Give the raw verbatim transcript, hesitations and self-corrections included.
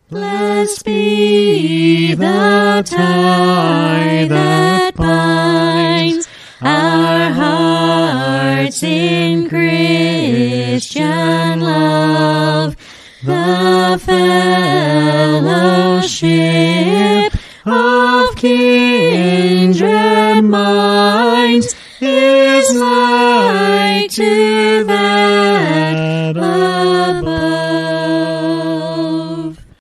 Blessed be the tie that binds our hearts in Christian love, the fellowship of kindred minds is like to the